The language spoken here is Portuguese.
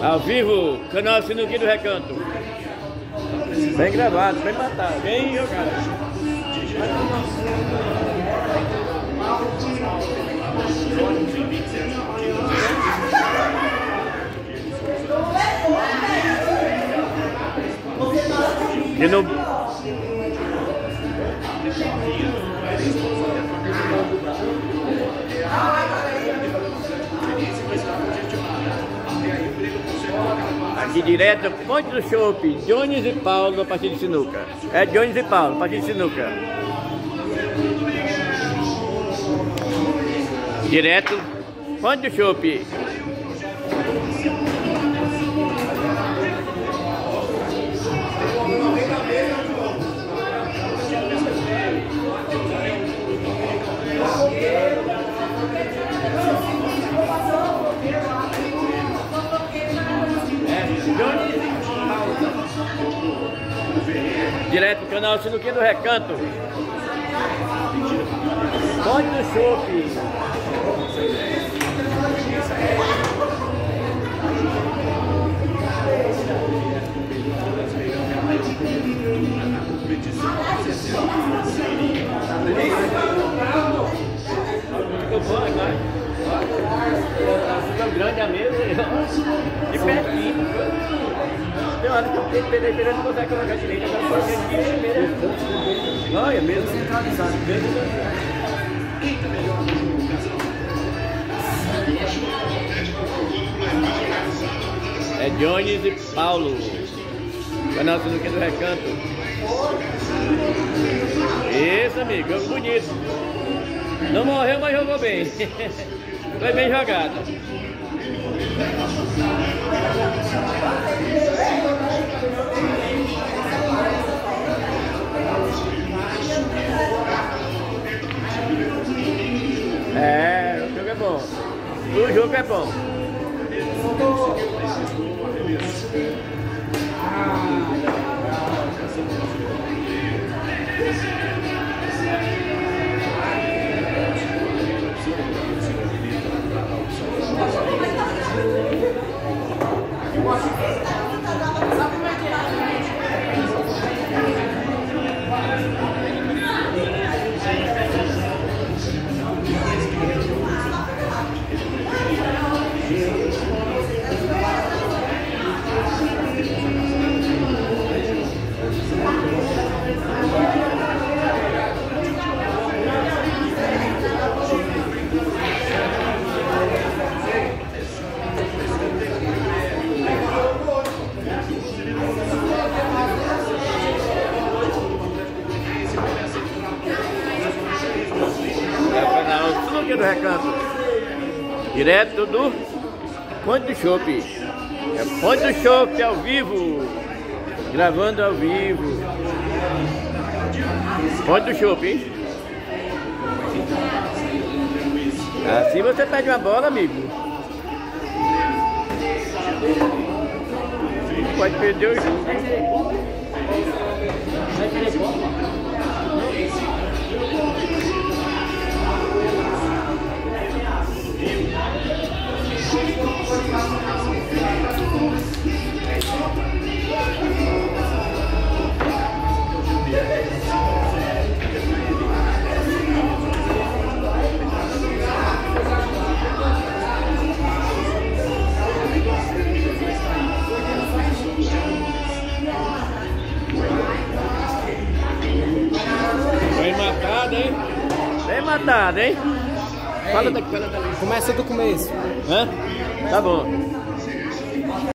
Ao vivo, canal Sinuquinha do Recanto. Bem gravado, bem matado, bem jogado. De novo. Aqui direto, Ponte do Chope, Jones e Paulo, a partir de sinuca. É Jones e Paulo, a partir de sinuca. Direto, Ponte do Chope. Direto do canal Sinuquinha do Recanto. Ponte do Chope. Ficou bom agora. Ficou grande a mesa. De pertinho. Tem hora que eu tenho que perder, não consegue colocar direito, agora só tem que ir. Olha, mesmo centralizado. É Jones e Paulo, canal Sinuquinha do Recanto. Isso, amigo, jogo bonito. Não morreu, mas jogou bem. Foi bem jogado. É, o jogo é bom. O jogo é bom. Do Recanto, direto do Ponte do Chope. É Ponte do Chope ao vivo, gravando ao vivo. Ponte do Chope, hein? Assim você perde uma bola, amigo. Pode perder o jogo. Bem matado, hein? Bem matado, hein? Fala daqui, fala dali. Começa do começo. Hã? Tá bom.